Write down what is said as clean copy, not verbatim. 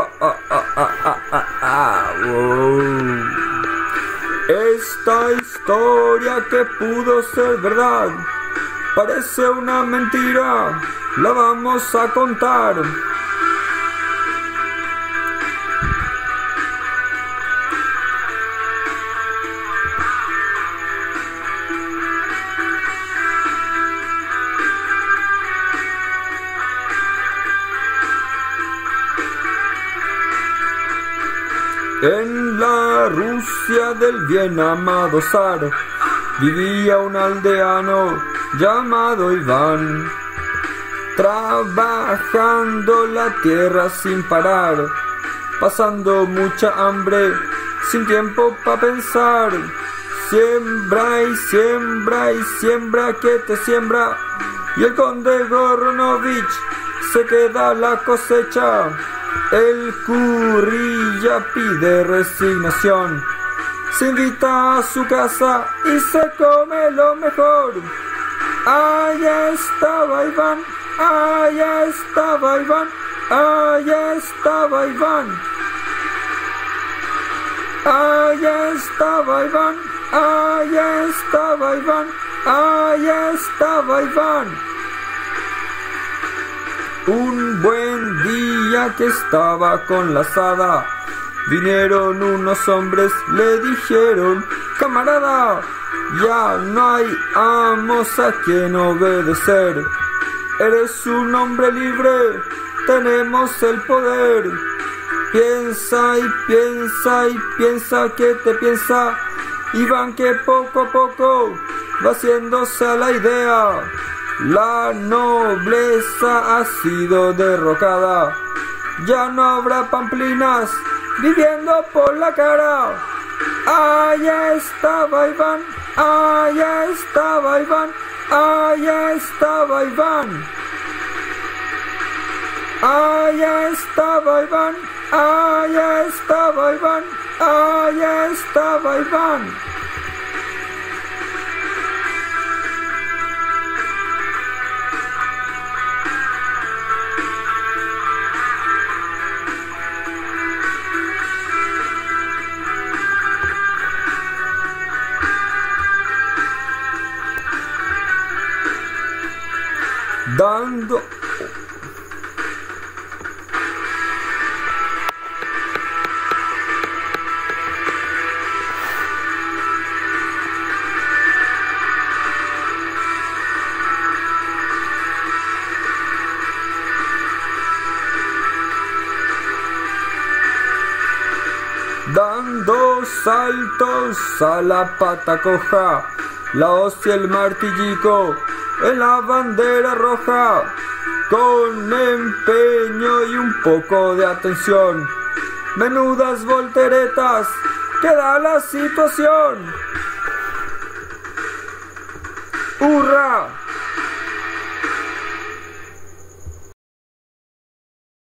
Wow. Esta historia que pudo ser verdad parece una mentira, la vamos a contar. En la Rusia del bien amado zar vivía un aldeano llamado Iván, trabajando la tierra sin parar, pasando mucha hambre, sin tiempo para pensar. Siembra y siembra y siembra que te siembra, y el conde Voronovich se queda la cosecha. El currilla pide resignación, se invita a su casa y se come lo mejor. Allá estaba Iván, allá estaba Iván, allá estaba Iván. Allá estaba Iván, allá estaba Iván, allá estaba Iván. Un buen día que estaba con la azada, vinieron unos hombres, le dijeron: camarada, ya no hay amos a quien obedecer. Eres un hombre libre, tenemos el poder. Piensa y piensa y piensa que te piensa Iván, que poco a poco va haciéndose a la idea. La nobleza ha sido derrocada, ya no habrá pamplinas viviendo por la cara. Allá estaba Iván, allá estaba Iván, allá estaba Iván. Allá estaba Iván, allá estaba Iván, allá estaba Iván. Dando saltos a la pata coja, la hoz y el martillico en la bandera roja, con empeño y un poco de atención, menudas volteretas que da la situación. ¡Hurra!